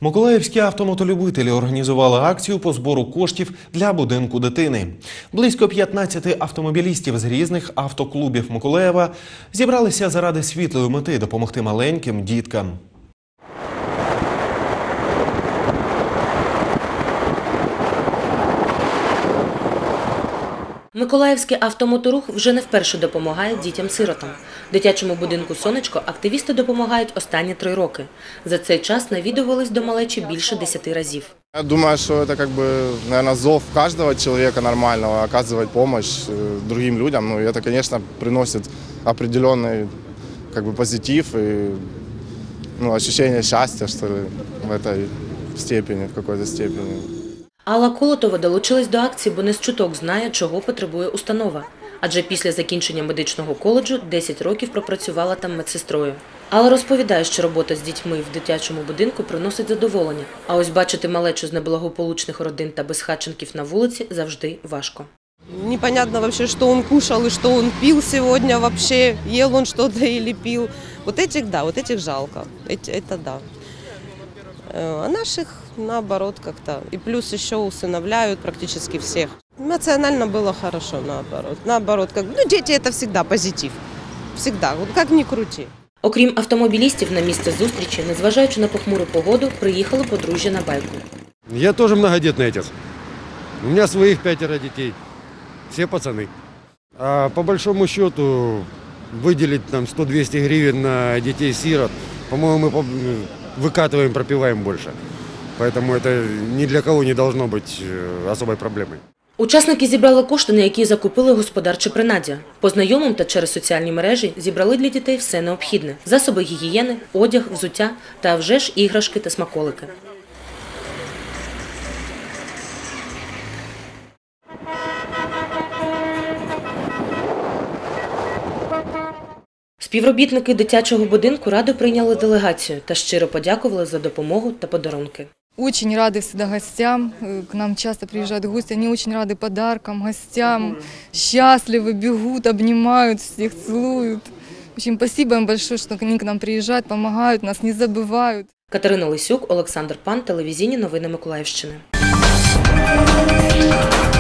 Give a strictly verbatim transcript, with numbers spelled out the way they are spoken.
Миколаївські автомотолюбителі організували акцію по збору коштів для будинку дитини. Близько п'ятнадцяти автомобілістів з різних автоклубів Миколаєва зібралися заради світлої мети допомогти маленьким діткам. Миколаївський автомоторух вже не вперше допомагає дітям-сиротам. Дитячому будинку «Сонечко» активісти допомагають останні три роки. За цей час навідувались до малечі більше десяти разів. Я думаю, что это как бы, наверное, зов каждого человека нормального оказывать помощь другим людям. Ну, и это, конечно, приносит определенный как бы позитив и ну, ощущение счастья, что ли, в этой степени, в какой-то степени. Алла Колотова долучилась до акції, бо не з чуток знає, чого потребує установа. Адже після закінчення медичного коледжу десять років пропрацювала там медсестрою. Алла розповідає, що робота з дітьми в дитячому будинку приносить задоволення. А ось бачити малечу з неблагополучних родин та безхатченків на вулиці завжди важко. Непонятно вообще, что он кушал и что он пил сегодня вообще, ел он что-то или пил. Вот этих, да, вот этих жалко, Эти, это да. А наших, наоборот, как-то. И плюс еще усыновляют практически всех. Эмоционально было хорошо, наоборот. Наоборот, как, ну, дети – это всегда позитив. Всегда, вот как ни крути. Окрім автомобілістів, на місце зустрічі, незважаючи на похмуру погоду, приїхало подружжя на байку. Я тоже многодетный отец. У меня своих пятеро детей. Все пацаны. А по большому счету выделить там сто-двести гривен на детей-сирот, по-моему, мы выкатываем, пропиваем больше. Поэтому это ни для кого не должно быть особой проблемой. Учасники зібрали кошти, на які закупили господарче приладдя. По знайомим та через соціальні мережі зібрали для дітей все необхідне – засоби гігієни, одяг, взуття та, а вже ж, іграшки та смаколики. Співробітники дитячого будинку радо прийняли делегацію та щиро подякували за допомогу та подарунки. Очень рады всегда гостям, к нам часто приезжают гости, они очень рады подаркам, гостям, счастливы, бегут, обнимают всех, целуют. Очень спасибо им большое, что они к нам приезжают, помогают, нас не забывают. Катерина Лисюк, Олександр Пан, телевізійні новини Миколаївщини.